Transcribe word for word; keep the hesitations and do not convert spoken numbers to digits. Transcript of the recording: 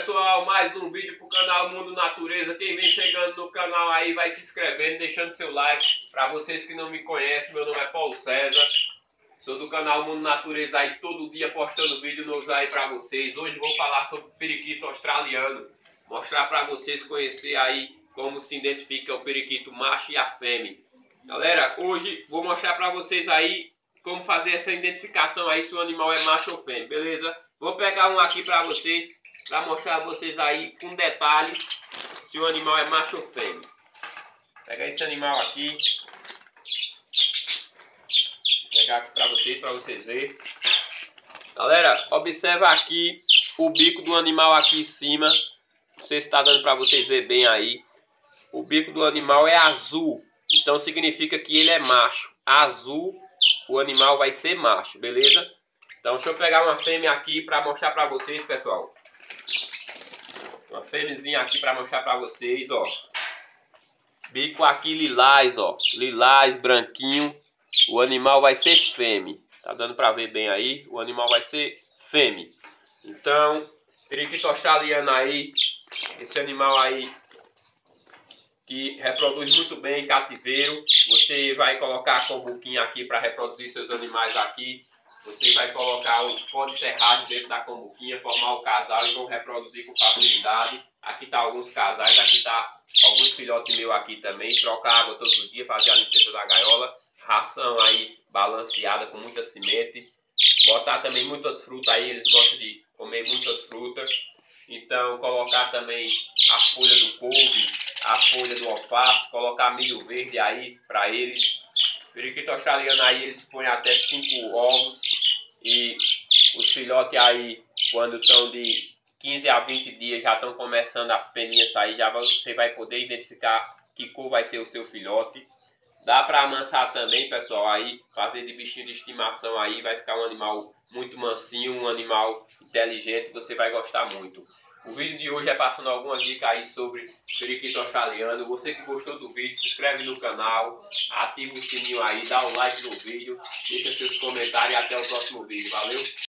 pessoal, mais um vídeo pro canal Mundo Natureza. Quem vem chegando no canal aí vai se inscrevendo, deixando seu like. Para vocês que não me conhecem, meu nome é Paulo César. Sou do canal Mundo Natureza aí, todo dia postando vídeo novo aí para vocês. Hoje vou falar sobre o periquito australiano. Mostrar para vocês conhecer aí como se identifica o periquito macho e a fêmea. Galera, hoje vou mostrar para vocês aí como fazer essa identificação aí se o animal é macho ou fêmea, beleza? Vou pegar um aqui para vocês, para mostrar a vocês aí com detalhes se o animal é macho ou fêmea. Pega esse animal aqui. Vou pegar aqui para vocês, para vocês verem. Galera, observa aqui o bico do animal aqui em cima. Não sei se está dando para vocês verem bem aí. O bico do animal é azul, então significa que ele é macho. Azul, o animal vai ser macho, beleza? Então deixa eu pegar uma fêmea aqui para mostrar para vocês, pessoal. Uma fêmeazinha aqui para mostrar para vocês, ó. Bico aqui lilás, ó. Lilás, branquinho. O animal vai ser fêmea. Tá dando para ver bem aí? O animal vai ser fêmea. Então, periquito australiano aí. Esse animal aí que reproduz muito bem em cativeiro. Você vai colocar a combuquinha aqui para reproduzir seus animais aqui. Você vai colocar o pó de serragem dentro da combuquinha, formar o casal e vão reproduzir com facilidade. Aqui tá alguns casais, aqui tá alguns filhotes meus aqui também. Trocar água todos os dias, fazer a limpeza da gaiola. Ração aí balanceada com muita semente. Botar também muitas frutas aí, eles gostam de comer muitas frutas. Então colocar também a folha do couve, a folha do alface, colocar milho verde aí para eles. Periquito australiano aí, eles põem até cinco ovos. E os filhotes aí, quando estão de quinze a vinte dias, já estão começando as peninhas a sair. Já você vai poder identificar que cor vai ser o seu filhote. Dá para amansar também, pessoal, aí, fazer de bichinho de estimação aí. Vai ficar um animal muito mansinho, um animal inteligente, você vai gostar muito. O vídeo de hoje é passando algumas dicas aí sobre periquito australiano. Você que gostou do vídeo, se inscreve no canal, ativa o sininho aí, dá um like no vídeo, deixa seus comentários e até o próximo vídeo. Valeu!